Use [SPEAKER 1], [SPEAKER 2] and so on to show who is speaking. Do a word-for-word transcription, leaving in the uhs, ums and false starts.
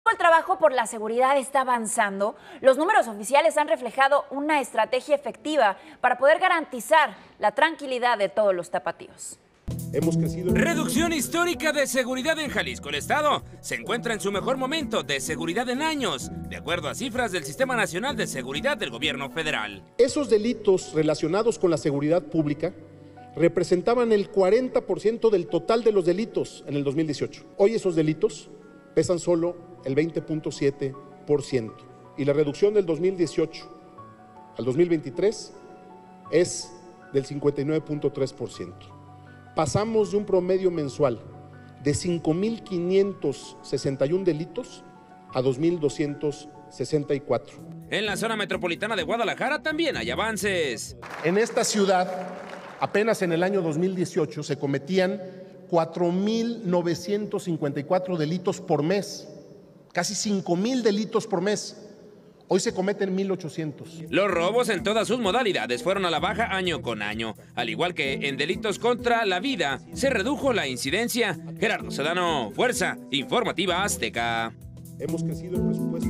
[SPEAKER 1] El trabajo por la seguridad está avanzando. Los números oficiales han reflejado una estrategia efectiva para poder garantizar la tranquilidad de todos los tapatíos.
[SPEAKER 2] Hemos crecido.
[SPEAKER 3] Reducción histórica de seguridad en Jalisco. El Estado se encuentra en su mejor momento de seguridad en años, de acuerdo a cifras del Sistema Nacional de Seguridad del Gobierno Federal.
[SPEAKER 2] Esos delitos relacionados con la seguridad pública representaban el cuarenta por ciento del total de los delitos en el dos mil dieciocho. Hoy esos delitos pesan solo el veinte punto siete por ciento y la reducción del dos mil dieciocho al dos mil veintitrés es del cincuenta y nueve punto tres por ciento. Pasamos de un promedio mensual de cinco mil quinientos sesenta y uno delitos a dos mil doscientos sesenta y cuatro.
[SPEAKER 3] En la zona metropolitana de Guadalajara también hay avances.
[SPEAKER 2] En esta ciudad, apenas en el año dos mil dieciocho se cometían cuatro mil novecientos cincuenta y cuatro delitos por mes, casi cinco mil delitos por mes. Hoy se cometen mil ochocientos.
[SPEAKER 3] Los robos en todas sus modalidades fueron a la baja año con año. Al igual que en delitos contra la vida, se redujo la incidencia. Gerardo Sedano, Fuerza Informativa Azteca.
[SPEAKER 2] Hemos crecido el presupuesto.